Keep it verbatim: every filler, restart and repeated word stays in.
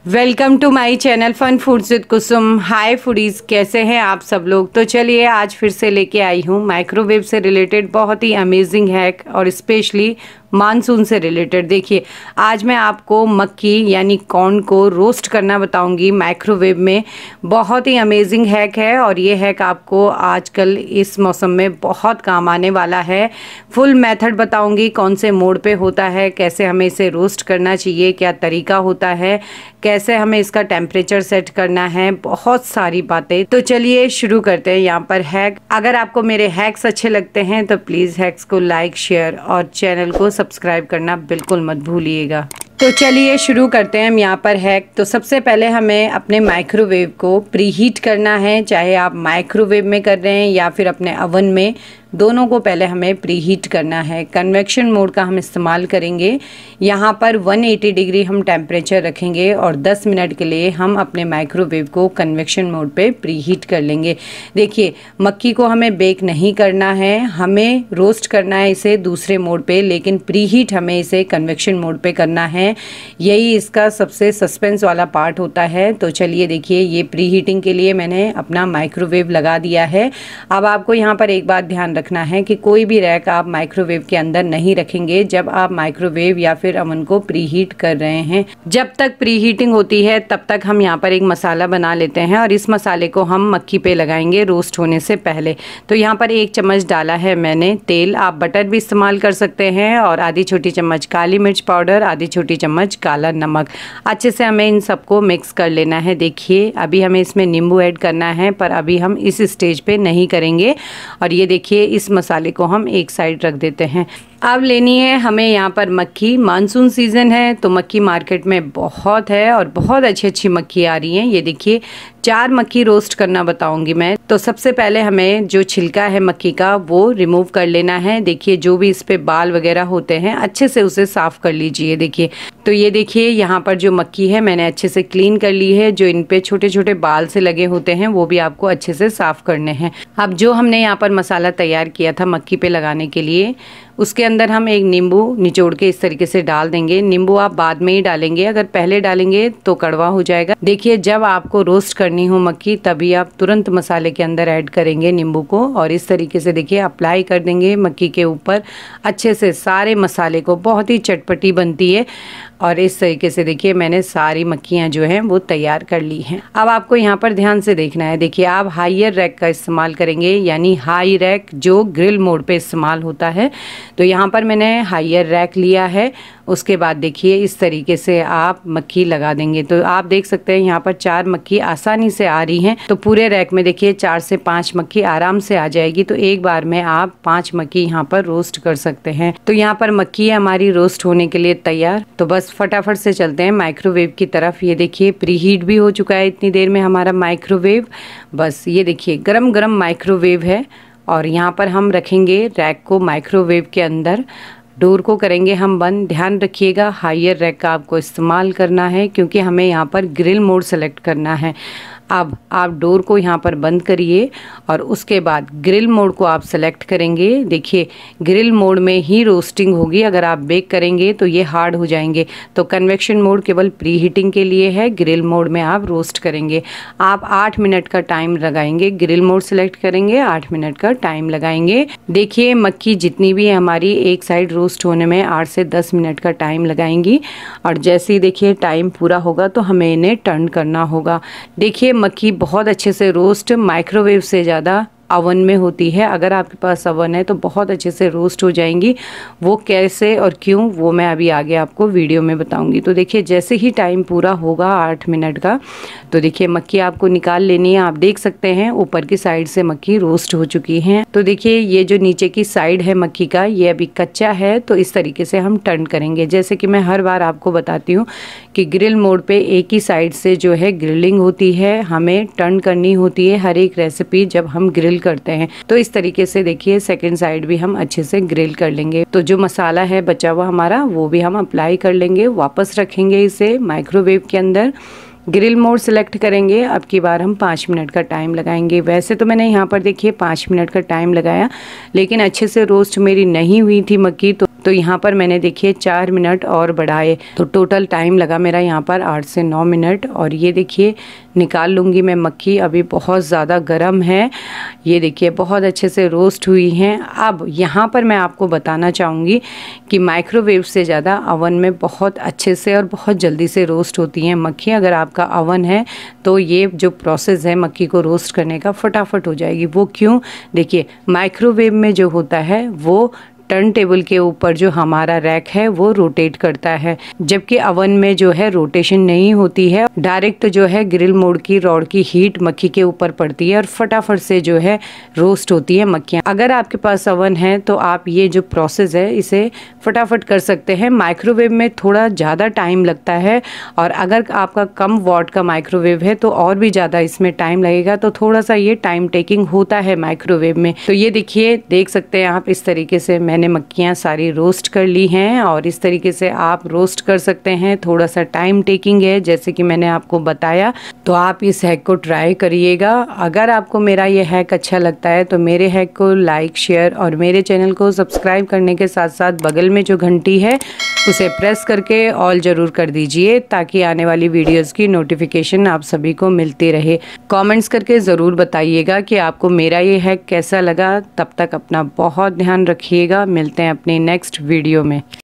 Welcome to my channel fun foods with Kusum. Hi foodies, कैसे हैं आप सब लोग। तो चलिए आज फिर से लेके आई हूँ माइक्रोवेव से रिलेटेड बहुत ही अमेजिंग हैक और स्पेशली मानसून से रिलेटेड। देखिए आज मैं आपको मक्की यानी कॉर्न को रोस्ट करना बताऊंगी माइक्रोवेव में। बहुत ही अमेजिंग हैक है और ये हैक आपको आजकल इस मौसम में बहुत काम आने वाला है। फुल मेथड बताऊंगी, कौन से मोड पे होता है, कैसे हमें इसे रोस्ट करना चाहिए, क्या तरीका होता है, कैसे हमें इसका टेम्परेचर सेट करना है, बहुत सारी बातें। तो चलिए शुरू करते हैं यहाँ पर हैक। अगर आपको मेरे हैक्स अच्छे लगते हैं तो प्लीज़ हैक्स को लाइक शेयर और चैनल को सब्सक्राइब करना बिल्कुल मत भूलिएगा। तो चलिए शुरू करते हैं हम यहाँ पर हैक। तो सबसे पहले हमें अपने माइक्रोवेव को प्रीहीट करना है, चाहे आप माइक्रोवेव में कर रहे हैं या फिर अपने अवन में, दोनों को पहले हमें प्रीहीट करना है। कन्वेक्शन मोड का हम इस्तेमाल करेंगे। यहाँ पर एक सौ अस्सी डिग्री हम टेम्परेचर रखेंगे और दस मिनट के लिए हम अपने माइक्रोवेव को कन्वेक्शन मोड पे प्रीहीट कर लेंगे। देखिए मक्की को हमें बेक नहीं करना है, हमें रोस्ट करना है इसे दूसरे मोड पे, लेकिन प्रीहीट हमें इसे कन्वेक्शन मोड पे करना है। यही इसका सबसे सस्पेंस वाला पार्ट होता है। तो चलिए देखिए ये प्रीहीटिंग के लिए मैंने अपना माइक्रोवेव लगा दिया है। अब आपको यहाँ पर एक बात ध्यान रखना है कि कोई भी रैक आप माइक्रोवेव के अंदर नहीं रखेंगे जब आप माइक्रोवेव या फिर अवन को प्रीहीट कर रहे हैं। जब तक प्रीहीटिंग होती है तब तक हम यहाँ पर एक मसाला बना लेते हैं और इस मसाले को हम मक्की पे लगाएंगे रोस्ट होने से पहले। तो यहाँ पर एक चम्मच डाला है मैंने तेल, आप बटर भी इस्तेमाल कर सकते हैं, और आधी छोटी चम्मच काली मिर्च पाउडर, आधी छोटी चम्मच काला नमक। अच्छे से हमें इन सबको मिक्स कर लेना है। देखिए अभी हमें इसमें नींबू ऐड करना है, पर अभी हम इस स्टेज पे नहीं करेंगे। और ये देखिए इस मसाले को हम एक साइड रख देते हैं। अब लेनी है हमें यहाँ पर मक्की। मानसून सीज़न है तो मक्की मार्केट में बहुत है और बहुत अच्छी अच्छी मक्की आ रही हैं। ये देखिए चार मक्की रोस्ट करना बताऊंगी मैं। तो सबसे पहले हमें जो छिलका है मक्की का वो रिमूव कर लेना है। देखिए जो भी इस पे बाल वगैरह होते हैं अच्छे से उसे साफ कर लीजिए। देखिए तो ये देखिए यहाँ पर जो मक्की है मैंने अच्छे से क्लीन कर ली है। जो इन पे छोटे छोटे बाल से लगे होते हैं वो भी आपको अच्छे से साफ करने हैं। अब जो हमने यहाँ पर मसाला तैयार किया था मक्की पे लगाने के लिए, उसके अंदर हम एक नींबू निचोड़ के इस तरीके से डाल देंगे। नींबू आप बाद में ही डालेंगे, अगर पहले डालेंगे तो कड़वा हो जाएगा। देखिए जब आपको रोस्ट करनी हो मक्की तभी आप तुरंत मसाले के अंदर ऐड करेंगे नींबू को, और इस तरीके से देखिए अप्लाई कर देंगे मक्की के ऊपर अच्छे से सारे मसाले को। बहुत ही चटपटी बनती है। और इस तरीके से देखिए मैंने सारी मक्खियाँ जो हैं वो तैयार कर ली हैं। अब आपको यहाँ पर ध्यान से देखना है। देखिए आप हायर रैक का इस्तेमाल करेंगे, यानी हाई रैक जो ग्रिल मोड पे इस्तेमाल होता है। तो यहाँ पर मैंने हायर रैक लिया है। उसके बाद देखिए इस तरीके से आप मक्खी लगा देंगे। तो आप देख सकते हैं यहाँ पर चार मक्खी आसानी से आ रही हैं। तो पूरे रैक में देखिए चार से पाँच मक्खी आराम से आ जाएगी। तो एक बार में आप पाँच मक्खी यहाँ पर रोस्ट कर सकते हैं। तो यहाँ पर मक्खी है हमारी रोस्ट होने के लिए तैयार। तो बस फटाफट से चलते हैं माइक्रोवेव की तरफ। ये देखिए प्रीहीट भी हो चुका है इतनी देर में हमारा माइक्रोवेव। बस ये देखिए गरम गरम माइक्रोवेव है और यहाँ पर हम रखेंगे रैक को माइक्रोवेव के अंदर। डोर को करेंगे हम बंद। ध्यान रखिएगा हायर रैक का आपको इस्तेमाल करना है क्योंकि हमें यहाँ पर ग्रिल मोड सेलेक्ट करना है। अब आप डोर को यहाँ पर बंद करिए और उसके बाद ग्रिल मोड को आप सेलेक्ट करेंगे। देखिए ग्रिल मोड में ही रोस्टिंग होगी, अगर आप बेक करेंगे तो ये हार्ड हो जाएंगे। तो कन्वेक्शन मोड केवल प्री हीटिंग के लिए है, ग्रिल मोड में आप रोस्ट करेंगे। आप आठ मिनट का टाइम लगाएंगे। ग्रिल मोड सेलेक्ट करेंगे, आठ मिनट का टाइम लगाएंगे। देखिए मक्की जितनी भी है हमारी एक साइड रोस्ट होने में आठ से दस मिनट का टाइम लगाएंगी, और जैसे ही देखिए टाइम पूरा होगा तो हमें इन्हें टर्न करना होगा। देखिए मक्की बहुत अच्छे से रोस्ट माइक्रोवेव से ज़्यादा अवन में होती है। अगर आपके पास अवन है तो बहुत अच्छे से रोस्ट हो जाएंगी। वो कैसे और क्यों वो मैं अभी आगे आपको वीडियो में बताऊंगी। तो देखिए जैसे ही टाइम पूरा होगा आठ मिनट का तो देखिए मक्की आपको निकाल लेनी है। आप देख सकते हैं ऊपर की साइड से मक्की रोस्ट हो चुकी हैं। तो देखिए ये जो नीचे की साइड है मक्की का ये अभी कच्चा है, तो इस तरीके से हम टर्न करेंगे। जैसे कि मैं हर बार आपको बताती हूँ कि ग्रिल मोड पे एक ही साइड से जो है ग्रिलिंग होती है, हमें टर्न करनी होती है हर एक रेसिपी जब हम ग्रिल करते हैं। तो इस तरीके से देखिए सेकंड साइड भी हम अच्छे से ग्रिल कर लेंगे। तो जो मसाला है बचा हुआ हमारा वो भी हम अप्लाई कर लेंगे। वापस रखेंगे इसे माइक्रोवेव के अंदर। ग्रिल मोड सेलेक्ट करेंगे। अब की बार हम पाँच मिनट का टाइम लगाएंगे। वैसे तो मैंने यहाँ पर देखिए पाँच मिनट का टाइम लगाया, लेकिन अच्छे से रोस्ट मेरी नहीं हुई थी मक्की, तो तो यहाँ पर मैंने देखिए चार मिनट और बढ़ाए, तो टोटल टाइम लगा मेरा यहाँ पर आठ से नौ मिनट। और ये देखिए निकाल लूँगी मैं मक्खी, अभी बहुत ज़्यादा गर्म है। ये देखिए बहुत अच्छे से रोस्ट हुई हैं। अब यहाँ पर मैं आपको बताना चाहूँगी कि माइक्रोवेव से ज़्यादा अवन में बहुत अच्छे से और बहुत जल्दी से रोस्ट होती हैं मक्खी। अगर आपका अवन है तो ये जो प्रोसेस है मक्खी को रोस्ट करने का फटाफट हो जाएगी। वो क्यों? देखिए माइक्रोवेव में जो होता है वो टर्न टेबल के ऊपर जो हमारा रैक है वो रोटेट करता है, जबकि अवन में जो है रोटेशन नहीं होती है। डायरेक्ट जो है ग्रिल मोड की रॉड की हीट मक्खी के ऊपर पड़ती है और फटाफट से जो है रोस्ट होती है मक्खियाँ। अगर आपके पास अवन है तो आप ये जो प्रोसेस है इसे फटाफट कर सकते हैं। माइक्रोवेव में थोड़ा ज़्यादा टाइम लगता है, और अगर आपका कम वॉट का माइक्रोवेव है तो और भी ज़्यादा इसमें टाइम लगेगा। तो थोड़ा सा ये टाइम टेकिंग होता है माइक्रोवेव में। तो ये देखिए देख सकते हैं आप, इस तरीके से मैंने मक्खियाँ सारी रोस्ट कर ली हैं, और इस तरीके से आप रोस्ट कर सकते हैं। थोड़ा सा टाइम टेकिंग है जैसे कि मैंने आपको बताया, तो आप इस हैक को ट्राई करिएगा। अगर आपको मेरा ये हैक अच्छा लगता है तो मेरे हैक को लाइक शेयर और मेरे चैनल को सब्सक्राइब करने के साथ साथ बगल में जो घंटी है उसे प्रेस करके ऑल जरूर कर दीजिए, ताकि आने वाली वीडियोस की नोटिफिकेशन आप सभी को मिलती रहे। कमेंट्स करके ज़रूर बताइएगा कि आपको मेरा ये हैक कैसा लगा। तब तक अपना बहुत ध्यान रखिएगा। मिलते हैं अपनी नेक्स्ट वीडियो में।